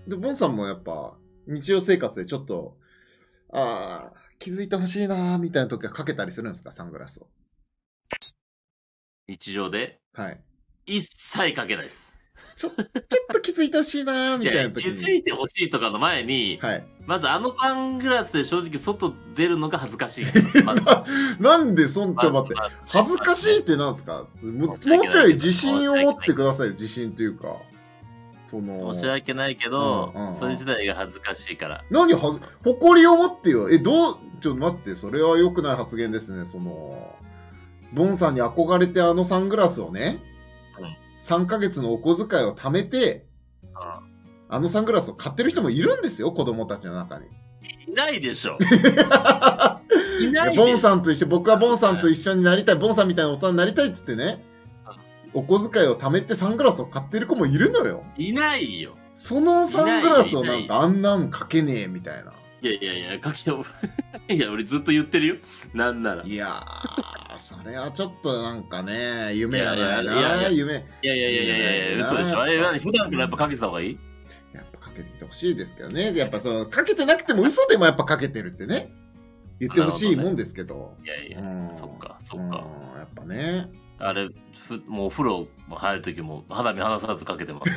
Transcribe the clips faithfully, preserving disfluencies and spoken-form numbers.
で、ボンさんもやっぱ、日常生活でちょっと、ああ、気づいてほしいなーみたいな時はかけたりするんですか、サングラスを。 日常ではい。 一切かけないです。 ちょちょっと気づいてほしいなーみいや、 たいな時気づに。 いてほしいとかの前に、 はい。 まずあのサングラスで正直外出るのが恥ずかしいから、まず。 ななんでそんちょ待って、 まずまず恥ずかしいってなんですか？ももうちょい自信を持ってくださいよ、自信というか。その申し訳ないけど、 うんうんうんそれ自体が恥ずかしいから。 何は誇りを持ってよ。え、どうちょっと待って、それは良くない発言ですね。その、ボンさんに憧れてあのサングラスをね、 うん。 さんかげつのお小遣いを貯めて、 うん。 あのサングラスを買ってる人もいるんですよ、子供たちの中に。 いないでしょ。 いないボンさんと一緒、僕はボンさんと一緒になりたい、ボンさんみたいな大人になりたいっつってね、お小遣いを貯めてサングラスを買ってる子もいるのよ。 いないよ。 そのサングラスをなんかあんなんかけねえみたいな。 いやいやいや、かけよ。いや、俺ずっと言ってるよ。なんなら。 いやー、それはちょっとなんかね、夢がないいやいやいな、夢。 いやいやいやいやいやいや、嘘でしょ。あれ、普段からやっぱかけてた方がいい？ やっぱかけててほしいですけどね。やっぱその、かけてなくても嘘でもやっぱかけてるってね。言ってほしいもんですけど。 いやいや、そっか、そっか。 やっぱね。 あれ、ふもうお風呂入るときも肌身離さずかけてます。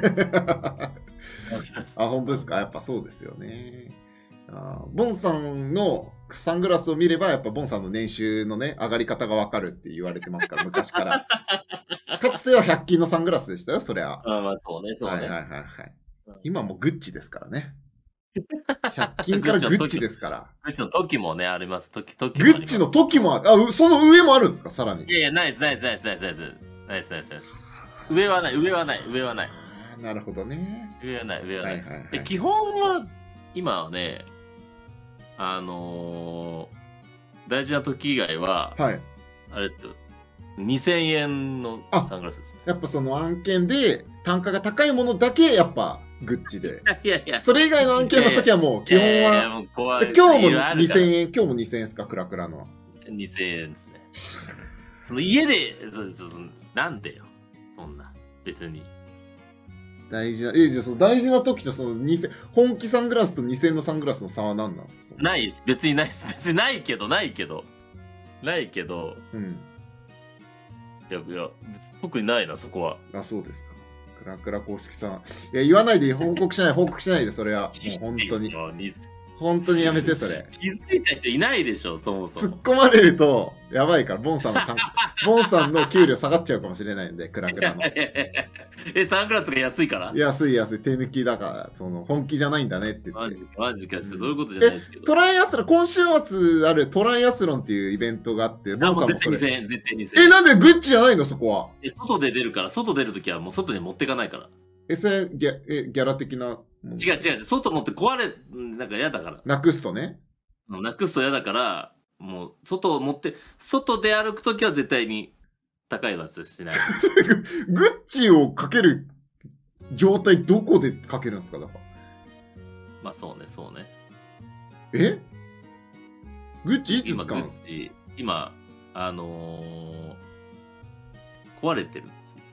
あ、本当ですか？やっぱそうですよね。あボンさんのサングラスを見れば、やっぱボンさんの年収のね、上がり方がわかるって言われてますから、昔から。かつてはひゃく均のサングラスでしたよ、そりゃ。 あまあ、そうね、そうね。 はいはいはいはい。今もグッチですからね。ひゃく均からグッチですから。 グッチの時もね、あります。時、時グッチの時もある。あ、その上もあるんですか、さらに。 いやいや、ナイス、ナイス、ナイス、ナイス、ナイス。ナイス、ナイス、ナイス。上はない、上はない、上はない。 なるほどね。 上はない、上はない。 はいはいはい、 基本は、今はね、あのー、大事な時以外は、 はい、 あれですよ。にせんえんのサングラスです、ね。 やっぱその案件で単価が高いものだけやっぱグッチで。 いやいや。 それ以外の案件の時はもう基本は。今日もにせんえん、今日もにせんえんですか、クラクラの。 にせんえんですね。その家で、なんでよ。そんな。別に。 大事な、え、じゃあその大事な時とそのにせん、本気サングラスとにせんえんのサングラスの差は何なんですか？ ないです。別にないです。別にないけど、ないけど。ないけど。 うん。 いや、いや、特にないな、そこは。 あ、そうですか。クラクラ公式さん。いや、言わないで、報告しない、報告しないで、それは。もう本当に。本当にやめて、それ。 気づいた人いないでしょ、そもそも。 突っ込まれると、やばいから、ボンさんのボンさんの給料下がっちゃうかもしれないんで、クラクラの。 え、サングラスが安いから？ 安い安い、手抜きだから、その、本気じゃないんだねって言って。 マジか、マジか、うん、そういうことじゃないですけど。 トライアスロン、今週末あるトライアスロンっていうイベントがあって、 ボンさんも絶対にせんえん、絶対にせんえん。 え、なんでグッチじゃないの、そこは。 え、外で出るから、外出るときはもう外に持ってかないから。 え、それ、ギャえギャラ的な。 違う違う、外持って壊れ、なんか嫌だから。 なくすとね。 なくすと嫌だから、もう、外を持って、外で歩くときは絶対に高いやつしない。 グッチをかける状態、どこでかけるんですか、だから。 まあそうね、そうね。 えグッチいつ使うんですか？今、今、あのー、壊れてるんですよ。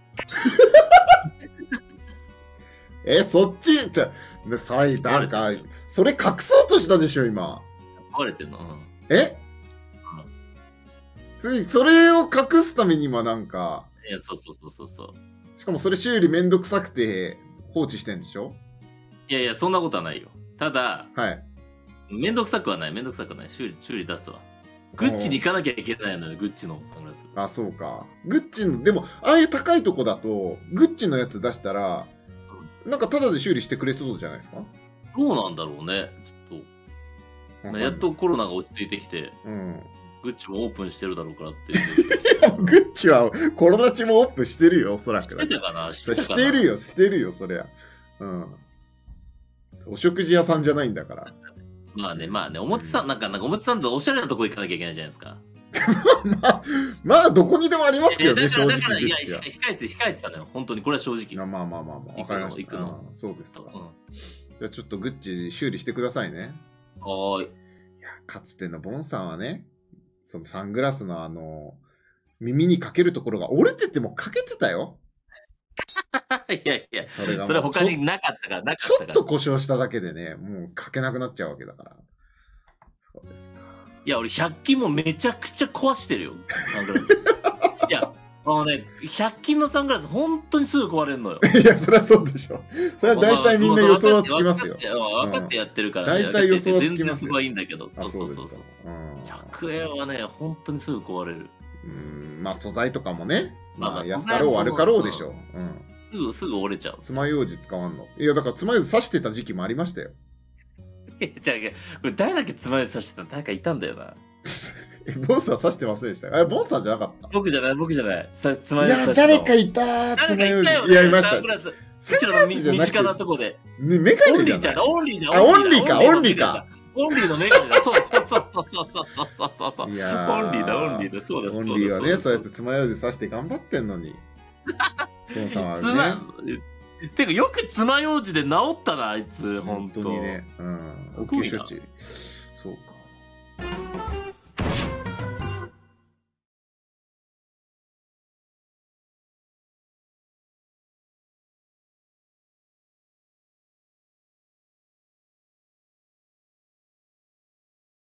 え、そっちじゃ、それ、なんか、それ隠そうとしたでしょ、今。 壊れてるの？うん、 え、うん、それを隠すためにはなんか。 いや、そうそうそうそうそう。 しかもそれ修理めんどくさくて放置してんでしょ？ いやいや、そんなことはないよ。ただ、 はい。 めんどくさくはない、めんどくさくはない。修理、修理出すわ。グッチに行かなきゃいけないのよ、グッチのサングラス。 あ、そうか。グッチの、でも、ああいう高いとこだと、グッチのやつ出したら、なんかタダで修理してくれそうじゃないですか？ どうなんだろうね、ちょっと。やっとコロナが落ち着いてきて、うん、グッチもオープンしてるだろうからっていう。 いや、グッチはコロナ中もオープンしてるよ、おそらく。 してたかな？ してたかな？してるよ、してるよ、そりゃ。うん。お食事屋さんじゃないんだから。 まあね、まあね、表参、なんか、なんか表参道おしゃれなとこ行かなきゃいけないじゃないですか。 まあ、まあ、どこにでもありますけどね、正直。だから、 いや、控えて、控えてたのよ。本当に、これは正直。 まあまあまあまあ、わかりました。行くの。そうですか。じゃあちょっとグッチ修理してくださいね。 はーい。いや、かつてのボンさんはね、そのサングラスのあの、耳にかけるところが折れててもかけてたよ。 いやいや、 それがそれ他になかったから、なかったから。 ちょっと故障しただけでね、もうかけなくなっちゃうわけだから。そうですか。 いや、俺ひゃく均もめちゃくちゃ壊してるよ、サングラス。いや、あのね、ひゃく均のサングラス、本当にすぐ壊れるのよ。 いや、そりゃそうでしょ。それは大体みんな予想はつきますよ。 分かってやってるからね。 大体予想はつきますよ。 全然すごいいいんだけど。 そうそうそう。ひゃくえんはね、本当にすぐ壊れる。 うん、まあ素材とかもね、まあ安かろう悪かろうでしょう。 すぐ、すぐ折れちゃう。 爪楊枝使わんの。いや、だから爪楊枝刺してた時期もありましたよ。 じゃあ、これ誰だっけ爪楊枝刺してたの誰かいたんだよな。 ボンさん刺してませんでしたあれ、ボンさんじゃなかった僕じゃない、僕じゃない。爪楊枝。いや、誰かいた爪楊枝。 いや、いました。 うちらの身近なとこで。 ね、メガネじゃん。 オンリーじゃん。 あ、オンリーか、オンリーか。 オンリーのメガネだ。そうそうそうそうそうそうそうそう。オンリーだ、オンリーだ。そうだ、そうだ。 オンリーはね、そうやって爪楊枝刺して頑張ってんのに。ボンさんはね。 てか、よく爪楊枝で治ったな、あいつ、ほんと。 本当にね。うん。応急処置。そうか。